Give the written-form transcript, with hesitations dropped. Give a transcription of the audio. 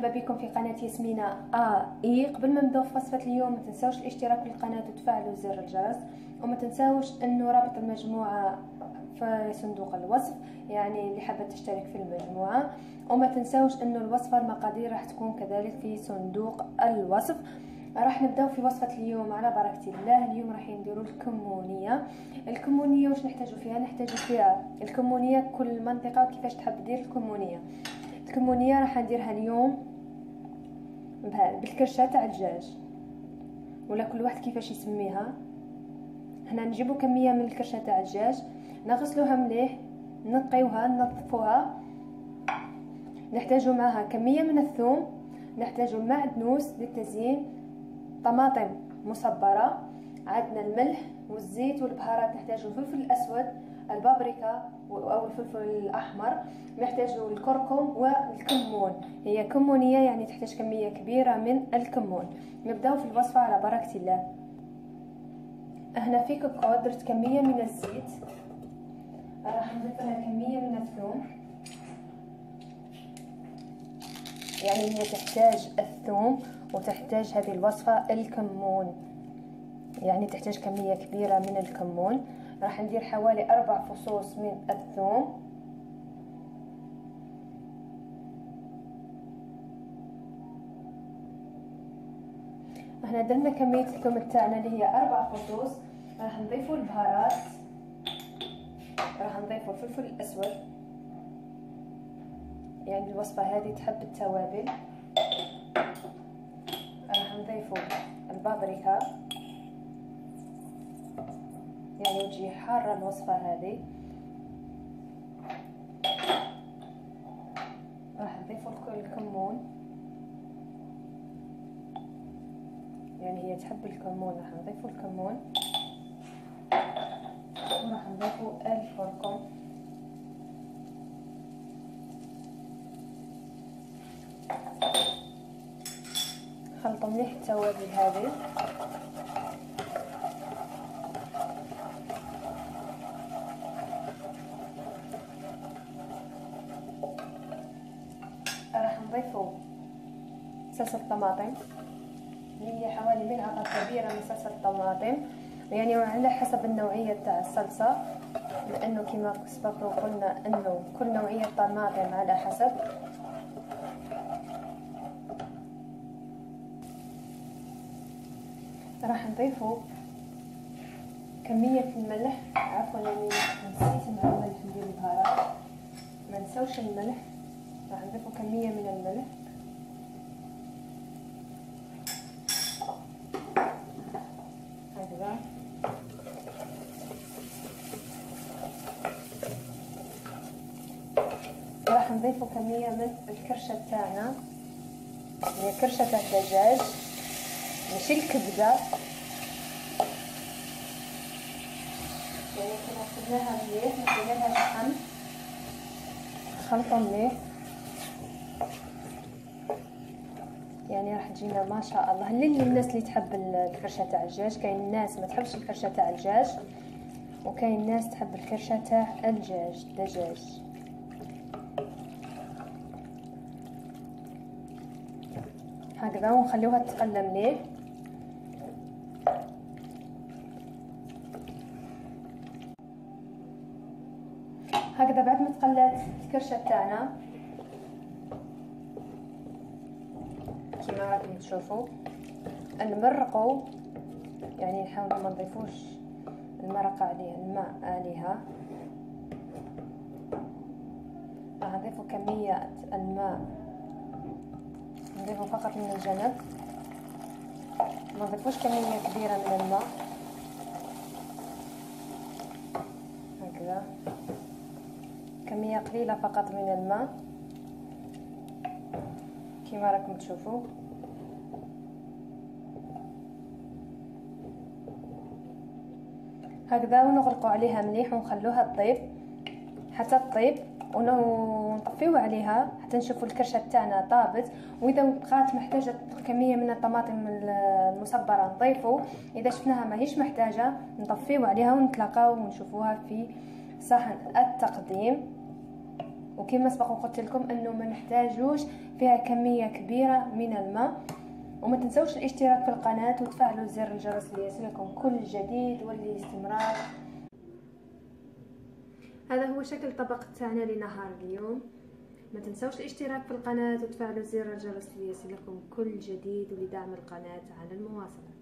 بكم في قناة ياسمينة قبل ما نبداو في وصفة اليوم ما تنساوش الاشتراك في القناة وتفعلوا زر الجرس، وما تنساوش انه رابط المجموعة في صندوق الوصف، يعني اللي حابة تشترك في المجموعة. وما تنساوش انه الوصفة المقادير راح تكون كذلك في صندوق الوصف. راح نبداو في وصفة اليوم على بركة الله. اليوم راح نديروا الكمونية واش نحتاجوا فيها؟ نحتاجوا فيها الكمونية، كل منطقة كيفاش تحب دير الكمونية راح نديرها اليوم بالكرشه تاع الدجاج، ولا كل واحد كيفاش يسميها. هنا نجيبوا كميه من الكرشه تاع الدجاج، نغسلوها مليح، ننقيوها، ننظفوها. نحتاجوا معها كميه من الثوم، نحتاجوا معدنوس للتزيين، طماطم مصبره، عندنا الملح والزيت والبهارات. نحتاجوا الفلفل الاسود، البابريكا او الفلفل الاحمر، نحتاجوا الكركم والكمون. هي كمونيه يعني تحتاج كميه كبيره من الكمون. نبداو في الوصفه على بركه الله. هنا في كوكو درت كميه من الزيت، راح نضيف لها كميه من الثوم، يعني هي تحتاج الثوم وتحتاج هذه الوصفه الكمون، يعني تحتاج كميه كبيره من الكمون. راح ندير حوالي 4 فصوص من الثوم. احنا درنا كميه الثوم تاعنا اللي هي 4 فصوص. راح نضيفوا البهارات، راح نضيفوا الفلفل الاسود، يعني الوصفه هذه تحب التوابل. راح نضيفوا البابريكا، يعني تجي حاره الوصفه هذه. راح نضيفوا الكمون، يعني هي تحب الكمون، راح نضيفوا الكمون. وراح نضيفوا الكركم، خلطوا مليح التوابل هذه. راح نضيفوا صلصة الطماطم، هي حوالي ملعقة كبيرة من صلصة الطماطم، يعني على حسب النوعية تاع الصلصة، لأنه كما سبق وقلنا أنه كل نوعية طماطم على حسب. راح نضيفوا كمية الملح، عفوا يعني نسيت مع الملح ندير البهارات، ما نسوش الملح. راح نضيفوا كمية من الملح، هكذا. راح نضيفوا كمية من الكرشة تاعنا، هي كرشة تاع الدجاج ماشي الكبدة، يعني كنا خدناها مليح، نخليها شحم، خلطة مليح، يعني راح تجينا ما شاء الله. للناس اللي تحب الكرشه تاع الدجاج، كاين الناس ما تحبش الكرشه تاع الدجاج، وكاين الناس تحب الكرشه تاع الدجاج. هكذا، ونخليوها تقلى مليح. هكذا بعد ما تقلات الكرشه تاعنا كما راكم تشوفوا، نمرقوا، يعني نحاولوا ما نضيفوش المرقه عليها، الماء عليها. راح نضيفوا كميه الماء، نضيفوا فقط من الجنب، ما نضيفوش كميه كبيره من الماء، هكذا كميه قليله فقط من الماء كما راكم تشوفوا. هكذا، ونغلقوا عليها مليح ونخلوها تطيب حتى تطيب، ونطفيو عليها حتى نشوفوا الكرشه تاعنا طابت. واذا بقات محتاجه كميه من الطماطم المصبره نضيفوا، اذا شفناها ماهيش محتاجه نطفيو عليها ونتلاقاو ونشوفوها في صحن التقديم. وكما سبق قلت لكم انه ما نحتاجوش فيها كميه كبيره من الماء. وما تنسوش الاشتراك في القناه وتفعلوا زر الجرس ليصلكم كل جديد والاستمرار. هذا هو شكل طبق تاعنا لنهار اليوم. ما تنسوش الاشتراك في القناه وتفعلوا زر الجرس ليصلكم كل جديد ولدعم القناه على المواصلة.